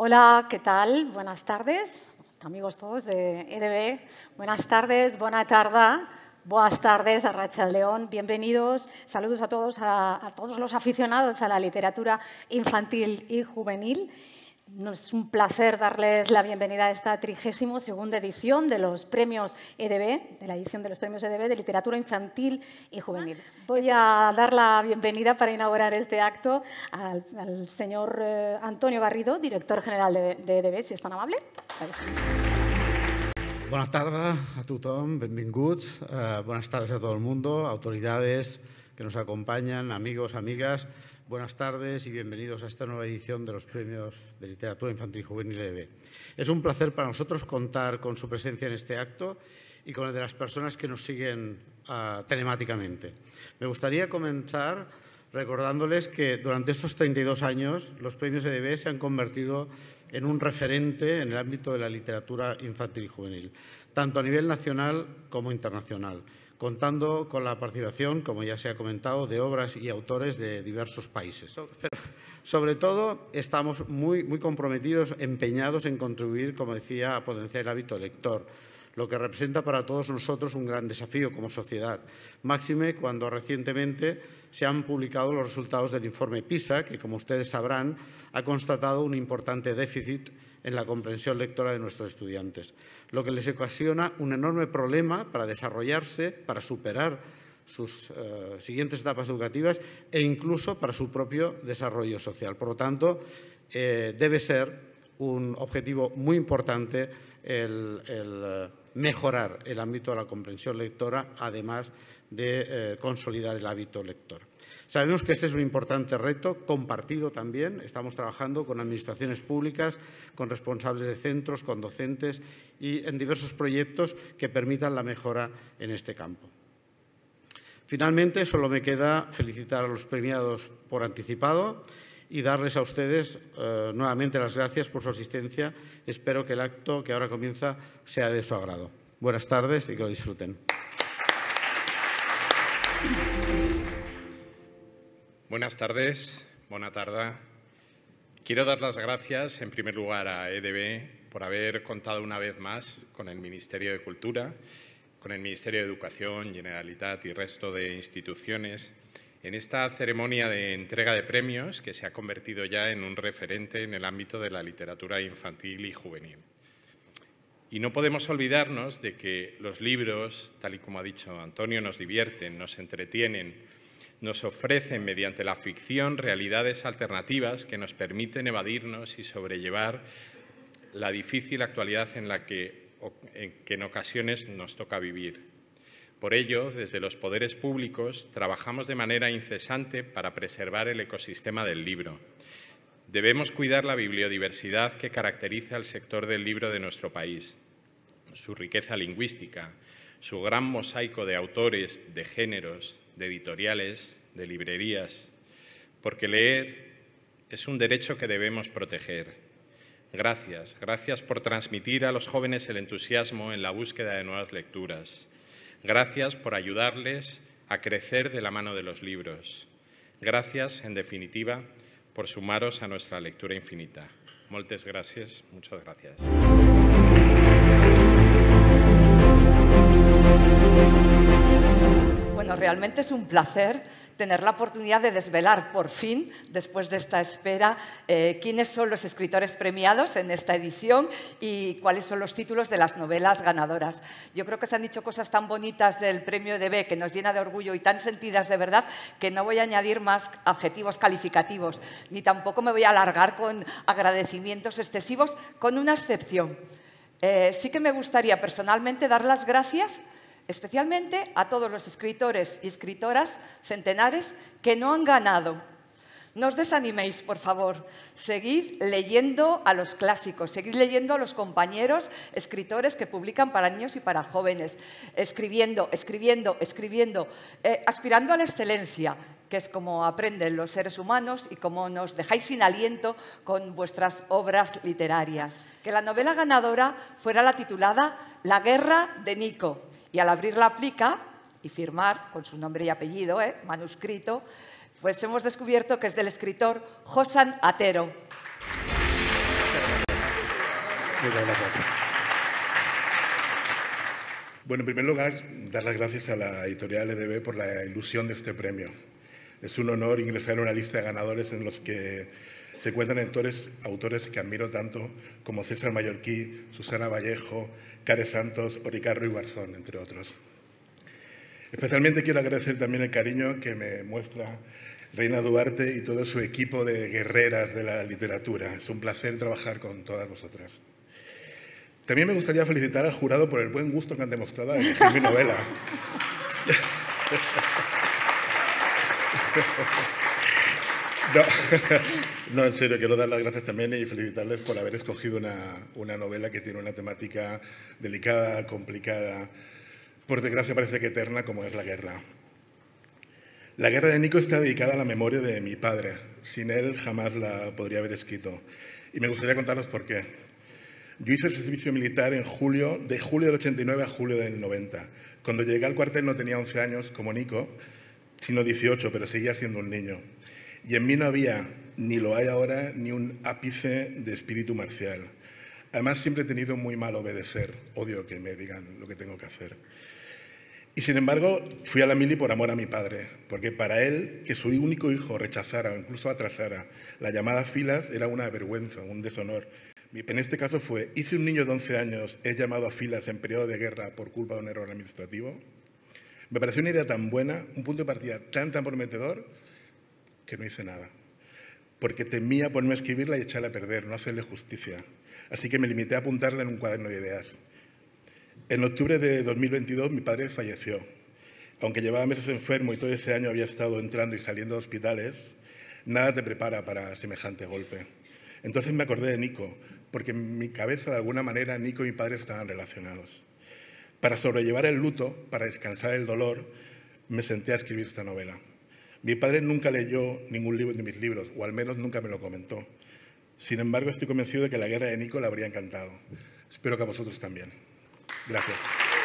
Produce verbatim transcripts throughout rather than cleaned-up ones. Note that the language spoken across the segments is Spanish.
Hola, ¿qué tal? Buenas tardes, amigos todos de E D B. Buenas tardes, buena tarde, buenas tardes, Arratsaldeon. Bienvenidos, saludos a todos, a, a todos los aficionados a la literatura infantil y juvenil. Es un placer darles la bienvenida a esta trigésima segunda edición de los premios E D B, de la edición de los premios E D B de literatura infantil y juvenil. Voy a dar la bienvenida para inaugurar este acto al, al señor eh, Antonio Garrido, director general de, de E D B, si es tan amable. Buenas tardes a tothom, benvinguts. Uh, buenas tardes a todo el mundo, autoridades que nos acompañan, amigos, amigas. Buenas tardes y bienvenidos a esta nueva edición de los Premios de Literatura Infantil y Juvenil E D B. Es un placer para nosotros contar con su presencia en este acto y con el de las personas que nos siguen uh, telemáticamente. Me gustaría comenzar recordándoles que durante estos treinta y dos años los Premios E D B se han convertido en un referente en el ámbito de la literatura infantil y juvenil, tanto a nivel nacional como internacional, contando con la participación, como ya se ha comentado, de obras y autores de diversos países. Pero, sobre todo, estamos muy, muy comprometidos, empeñados en contribuir, como decía, a potenciar el hábito lector, lo que representa para todos nosotros un gran desafío como sociedad. Máxime cuando recientemente se han publicado los resultados del informe PISA, que, como ustedes sabrán, ha constatado un importante déficit en la comprensión lectora de nuestros estudiantes, lo que les ocasiona un enorme problema para desarrollarse, para superar sus eh, siguientes etapas educativas e incluso para su propio desarrollo social. Por lo tanto, eh, debe ser un objetivo muy importante el, el mejorar el ámbito de la comprensión lectora, además de eh, consolidar el hábito lector. Sabemos que este es un importante reto, compartido también. Estamos trabajando con administraciones públicas, con responsables de centros, con docentes y en diversos proyectos que permitan la mejora en este campo. Finalmente, solo me queda felicitar a los premiados por anticipado y darles a ustedes eh, nuevamente las gracias por su asistencia. Espero que el acto que ahora comienza sea de su agrado. Buenas tardes y que lo disfruten. Buenas tardes, buena tarde. Quiero dar las gracias, en primer lugar, a E D B por haber contado una vez más con el Ministerio de Cultura, con el Ministerio de Educación, Generalitat y resto de instituciones en esta ceremonia de entrega de premios que se ha convertido ya en un referente en el ámbito de la literatura infantil y juvenil. Y no podemos olvidarnos de que los libros, tal y como ha dicho Antonio, nos divierten, nos entretienen, nos ofrecen mediante la ficción realidades alternativas que nos permiten evadirnos y sobrellevar la difícil actualidad en la que, en que en ocasiones nos toca vivir. Por ello, desde los poderes públicos trabajamos de manera incesante para preservar el ecosistema del libro. Debemos cuidar la bibliodiversidad que caracteriza al sector del libro de nuestro país, su riqueza lingüística, su gran mosaico de autores, de géneros, de editoriales, de librerías, porque leer es un derecho que debemos proteger. Gracias, gracias por transmitir a los jóvenes el entusiasmo en la búsqueda de nuevas lecturas. Gracias por ayudarles a crecer de la mano de los libros. Gracias, en definitiva, por sumaros a nuestra lectura infinita. Moltes gràcies, muchas gracias. Bueno, realmente es un placer tener la oportunidad de desvelar por fin, después de esta espera, eh, quiénes son los escritores premiados en esta edición y cuáles son los títulos de las novelas ganadoras. Yo creo que se han dicho cosas tan bonitas del premio E D B que nos llena de orgullo y tan sentidas de verdad que no voy a añadir más adjetivos calificativos, ni tampoco me voy a alargar con agradecimientos excesivos, con una excepción. Eh, sí que me gustaría personalmente dar las gracias especialmente a todos los escritores y escritoras centenares que no han ganado. No os desaniméis, por favor. Seguid leyendo a los clásicos, seguid leyendo a los compañeros escritores que publican para niños y para jóvenes, escribiendo, escribiendo, escribiendo, eh, aspirando a la excelencia, que es como aprenden los seres humanos y como nos dejáis sin aliento con vuestras obras literarias. Que la novela ganadora fuera la titulada La guerra de Nico, y al abrir la plica y firmar con su nombre y apellido, eh, manuscrito, pues hemos descubierto que es del escritor Josan Atero. Muchas gracias. Bueno, en primer lugar, dar las gracias a la editorial E D B por la ilusión de este premio. Es un honor ingresar en una lista de ganadores en los que se encuentran autores, autores que admiro tanto como César Mallorquí, Susana Vallejo, Care Santos o Ricardo Ibarzón, entre otros. Especialmente quiero agradecer también el cariño que me muestra Reina Duarte y todo su equipo de guerreras de la literatura. Es un placer trabajar con todas vosotras. También me gustaría felicitar al jurado por el buen gusto que han demostrado al elegir mi novela. No, no, en serio, quiero dar las gracias también y felicitarles por haber escogido una, una novela que tiene una temática delicada, complicada, por desgracia parece que eterna, como es la guerra. La guerra de Nico está dedicada a la memoria de mi padre. Sin él jamás la podría haber escrito. Y me gustaría contaros por qué. Yo hice el servicio militar en julio, de julio del ochenta y nueve a julio del noventa. Cuando llegué al cuartel no tenía once años, como Nico, sino dieciocho, pero seguía siendo un niño. Y en mí no había, ni lo hay ahora, ni un ápice de espíritu marcial. Además, siempre he tenido muy mal obedecer. Odio que me digan lo que tengo que hacer. Y sin embargo, fui a la mili por amor a mi padre, porque para él, que su único hijo rechazara o incluso atrasara la llamada filas era una vergüenza, un deshonor. En este caso fue, ¿y si un niño de once años es llamado a filas en periodo de guerra por culpa de un error administrativo? Me pareció una idea tan buena, un punto de partida tan, tan prometedor, que no hice nada. Porque temía ponerme a escribirla y echarla a perder, no hacerle justicia. Así que me limité a apuntarla en un cuaderno de ideas. En octubre de dos mil veintidós mi padre falleció. Aunque llevaba meses enfermo y todo ese año había estado entrando y saliendo de hospitales, nada te prepara para semejante golpe. Entonces me acordé de Nico, porque en mi cabeza, de alguna manera, Nico y mi padre estaban relacionados. Para sobrellevar el luto, para descansar el dolor, me senté a escribir esta novela. Mi padre nunca leyó ningún libro de mis libros, o al menos nunca me lo comentó. Sin embargo, estoy convencido de que la guerra de Nico le habría encantado. Espero que a vosotros también. Gracias.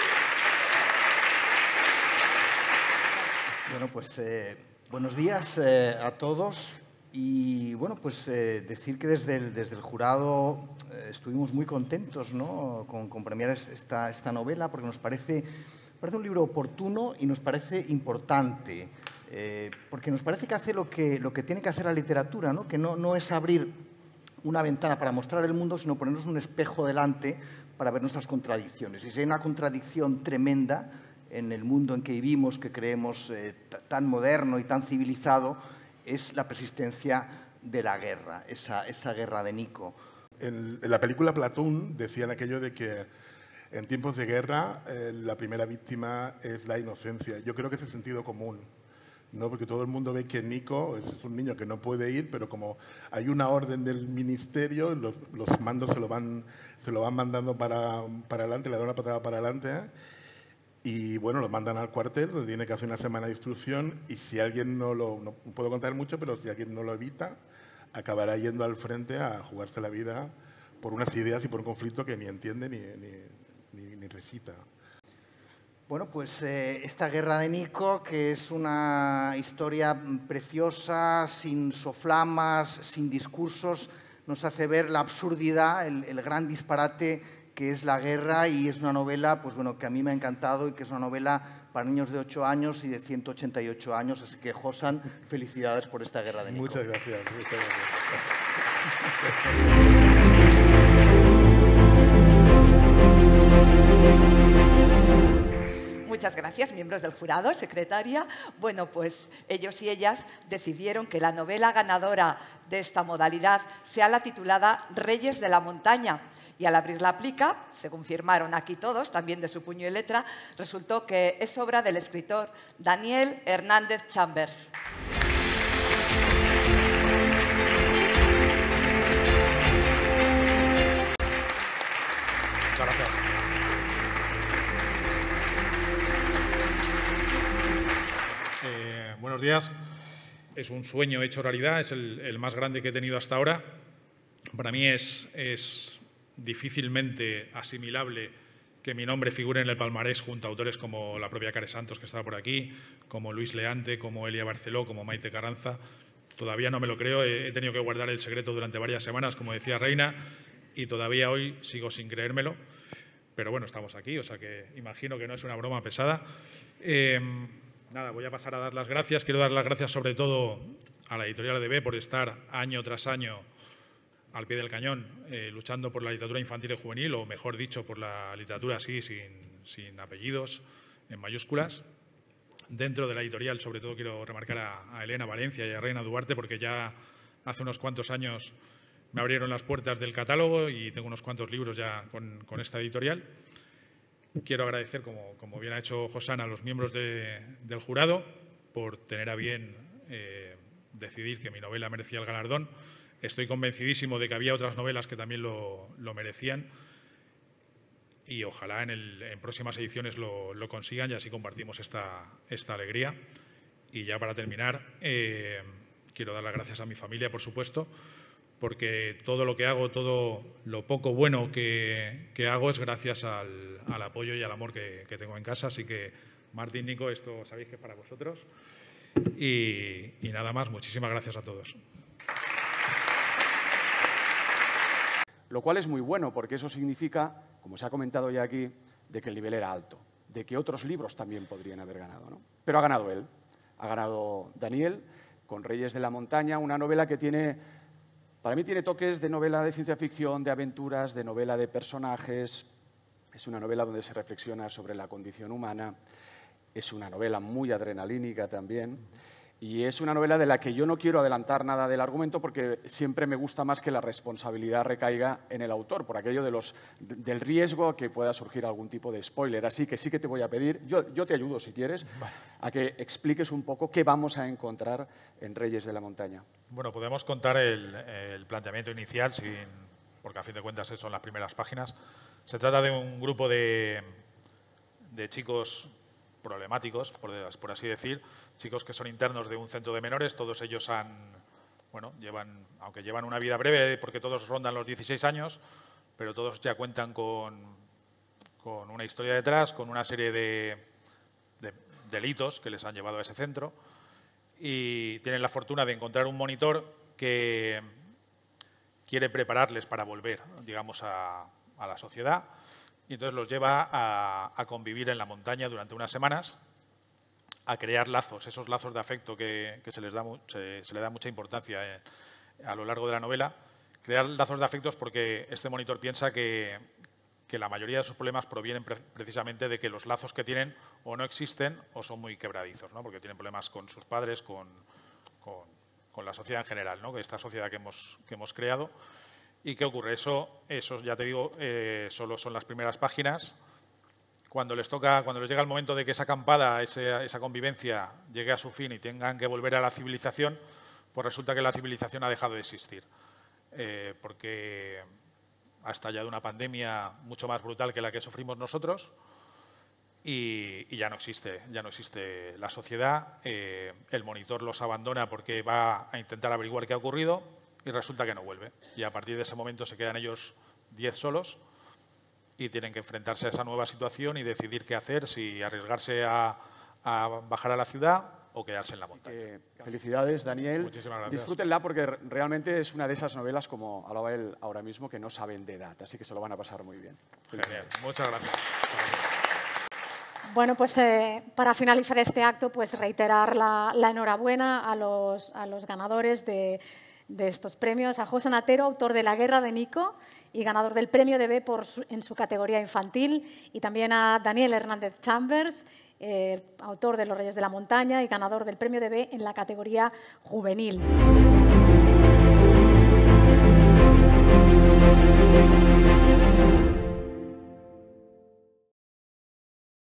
Bueno, pues eh, buenos días eh, a todos. Y bueno, pues eh, decir que desde el, desde el jurado eh, estuvimos muy contentos, ¿no?, con, con premiar esta, esta novela, porque nos parece, parece un libro oportuno y nos parece importante, eh, porque nos parece que hace lo que, lo que tiene que hacer la literatura, ¿no?, que no, no es abrir una ventana para mostrar el mundo, sino ponernos un espejo delante para ver nuestras contradicciones. Y si hay una contradicción tremenda en el mundo en que vivimos, que creemos eh, tan moderno y tan civilizado, es la persistencia de la guerra, esa, esa guerra de Nico. En, en la película Platoon decían aquello de que en tiempos de guerra eh, la primera víctima es la inocencia. Yo creo que es el sentido común, ¿no? Porque todo el mundo ve que Nico es un niño que no puede ir, pero como hay una orden del ministerio, los, los mandos se lo van, se lo van mandando para, para adelante, le dan una patada para adelante, ¿eh? Y bueno, lo mandan al cuartel, donde tiene que hacer una semana de instrucción y si alguien no lo, no puedo contar mucho, pero si alguien no lo evita, acabará yendo al frente a jugarse la vida por unas ideas y por un conflicto que ni entiende ni, ni, ni, ni recita. Bueno, pues eh, esta guerra de Nico, que es una historia preciosa, sin soflamas, sin discursos, nos hace ver la absurdidad, el, el gran disparate que es la guerra, y es una novela pues, bueno, que a mí me ha encantado y que es una novela para niños de ocho años y de ciento ochenta y ocho años. Así que, Josan, felicidades por esta guerra de Nico. Muchas gracias. Muchas gracias. Muchas gracias, miembros del jurado, secretaria. Bueno, pues ellos y ellas decidieron que la novela ganadora de esta modalidad sea la titulada Reyes de la Montaña. Y al abrir la plica, según firmaron aquí todos, también de su puño y letra, resultó que es obra del escritor Daniel Hernández Chambers. Muchas gracias. Eh, buenos días. Es un sueño hecho realidad, es el, el más grande que he tenido hasta ahora. Para mí es, es difícilmente asimilable que mi nombre figure en el palmarés junto a autores como la propia Care Santos, que estaba por aquí, como Luis Leante, como Elia Barceló, como Maite Carranza. Todavía no me lo creo, he, he tenido que guardar el secreto durante varias semanas, como decía Reina, y todavía hoy sigo sin creérmelo, pero bueno, estamos aquí, o sea que imagino que no es una broma pesada. Eh, nada, voy a pasar a dar las gracias. Quiero dar las gracias sobre todo a la editorial E D B por estar año tras año al pie del cañón, eh, luchando por la literatura infantil y juvenil, o mejor dicho, por la literatura así, sin, sin apellidos, en mayúsculas. Dentro de la editorial, sobre todo, quiero remarcar a, a Elena Valencia y a Reina Duarte, porque ya hace unos cuantos años me abrieron las puertas del catálogo y tengo unos cuantos libros ya con, con esta editorial. Quiero agradecer, como, como bien ha hecho Josana, a los miembros de, del jurado por tener a bien eh, decidir que mi novela merecía el galardón. Estoy convencidísimo de que había otras novelas que también lo, lo merecían y ojalá en, el, en próximas ediciones lo, lo consigan y así compartimos esta, esta alegría. Y ya para terminar, eh, quiero dar las gracias a mi familia, por supuesto, porque todo lo que hago, todo lo poco bueno que, que hago es gracias al, al apoyo y al amor que, que tengo en casa. Así que, Martín, Nico, esto sabéis que es para vosotros. Y, y nada más, muchísimas gracias a todos. Lo cual es muy bueno porque eso significa, como se ha comentado ya aquí, de que el nivel era alto, de que otros libros también podrían haber ganado, ¿no? Pero ha ganado él, ha ganado Daniel con Reyes de la Montaña, una novela que tiene, para mí tiene toques de novela de ciencia ficción, de aventuras, de novela de personajes. Es una novela donde se reflexiona sobre la condición humana, es una novela muy adrenalínica también. Y es una novela de la que yo no quiero adelantar nada del argumento porque siempre me gusta más que la responsabilidad recaiga en el autor, por aquello de los, del riesgo que pueda surgir algún tipo de spoiler. Así que sí que te voy a pedir, yo, yo te ayudo si quieres, a que expliques un poco qué vamos a encontrar en Reyes de la Montaña. Bueno, podemos contar el, el planteamiento inicial, sin, porque a fin de cuentas son las primeras páginas. Se trata de un grupo de, de chicos problemáticos, por, por así decir, chicos que son internos de un centro de menores. Todos ellos han, bueno, llevan, aunque llevan una vida breve, porque todos rondan los dieciséis años, pero todos ya cuentan con, con una historia detrás, con una serie de, de delitos que les han llevado a ese centro y tienen la fortuna de encontrar un monitor que quiere prepararles para volver, digamos, a, a la sociedad. Y entonces los lleva a, a convivir en la montaña durante unas semanas, a crear lazos, esos lazos de afecto que, que se les da se, se le da mucha importancia eh, a lo largo de la novela. Crear lazos de afectos porque este monitor piensa que, que la mayoría de sus problemas provienen pre precisamente de que los lazos que tienen o no existen o son muy quebradizos, ¿no? Porque tienen problemas con sus padres, con, con, con la sociedad en general, ¿no? Esta sociedad que hemos, que hemos creado. ¿Y qué ocurre? Eso, eso ya te digo, eh, solo son las primeras páginas. Cuando les toca, cuando les llega el momento de que esa acampada, ese, esa convivencia llegue a su fin y tengan que volver a la civilización, pues resulta que la civilización ha dejado de existir. Eh, porque ha estallado una pandemia mucho más brutal que la que sufrimos nosotros y, y ya no existe, ya no existe la sociedad. Eh, el monitor los abandona porque va a intentar averiguar qué ha ocurrido y resulta que no vuelve. Y a partir de ese momento se quedan ellos diez solos y tienen que enfrentarse a esa nueva situación y decidir qué hacer, si arriesgarse a, a bajar a la ciudad o quedarse en la montaña. Eh, felicidades, Daniel. Muchísimas gracias. Disfrútenla porque realmente es una de esas novelas, como hablaba él ahora mismo, que no saben de edad, así que se lo van a pasar muy bien. Genial. Muchas gracias. Bueno, pues eh, para finalizar este acto, pues reiterar la, la enhorabuena a los, a los ganadores de, de estos premios, a José Natero, autor de La guerra de Nico y ganador del premio E D B por su, en su categoría infantil, y también a Daniel Hernández Chambers, eh, autor de Los Reyes de la Montaña y ganador del premio E D B en la categoría juvenil.